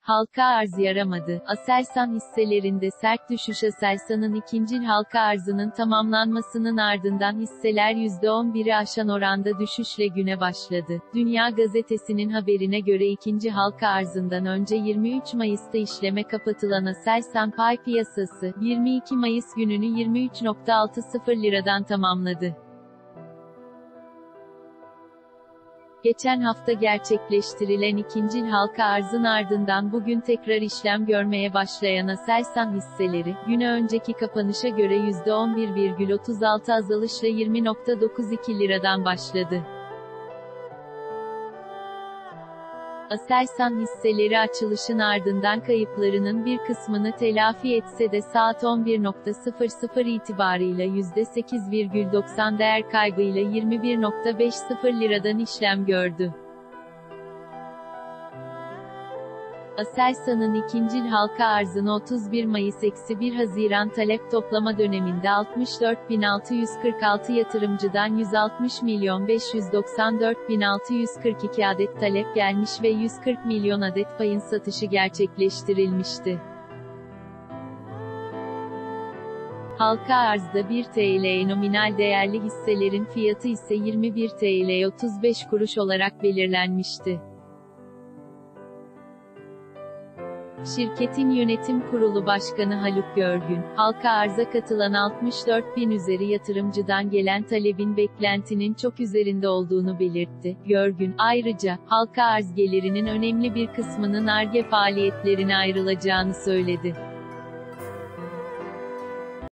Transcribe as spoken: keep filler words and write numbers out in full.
Halka arz yaramadı. Aselsan hisselerinde sert düşüş. Aselsan'ın ikincil halka arzının tamamlanmasının ardından hisseler yüzde on biri aşan oranda düşüşle güne başladı. Dünya Gazetesi'nin haberine göre ikinci halka arzından önce yirmi üç Mayıs'ta işleme kapatılan Aselsan pay piyasası, yirmi iki Mayıs gününü yirmi üç nokta altı sıfır liradan tamamladı. Geçen hafta gerçekleştirilen ikincil halka arzın ardından bugün tekrar işlem görmeye başlayan Aselsan hisseleri, güne önceki kapanışa göre yüzde on bir virgül otuz altı azalışla yirmi nokta dokuz iki liradan başladı. Aselsan hisseleri açılışın ardından kayıplarının bir kısmını telafi etse de saat on bir nokta sıfır sıfır itibarıyla yüzde sekiz virgül doksan değer kaybıyla yirmi bir nokta beş sıfır liradan işlem gördü. Aselsan'ın ikincil halka arzını otuz bir Mayıs - bir Haziran talep toplama döneminde altmış dört bin altı yüz kırk altı yatırımcıdan yüz altmış milyon beş yüz doksan dört bin altı yüz kırk iki adet talep gelmiş ve yüz kırk milyon adet payın satışı gerçekleştirilmişti. Halka arzda bir TL nominal değerli hisselerin fiyatı ise yirmi bir TL otuz beş kuruş olarak belirlenmişti. Şirketin yönetim kurulu başkanı Haluk Görgün, halka arza katılan altmış dört bin üzeri yatırımcıdan gelen talebin beklentinin çok üzerinde olduğunu belirtti. Görgün, ayrıca, halka arz gelirinin önemli bir kısmının Ar-Ge faaliyetlerine ayrılacağını söyledi.